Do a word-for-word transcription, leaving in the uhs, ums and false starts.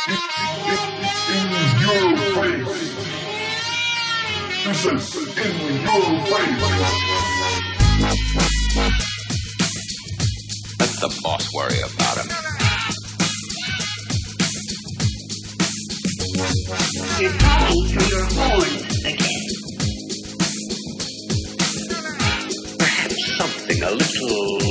This is in your face. Let the boss worry about him. You're talking through your horns again. Perhaps something a little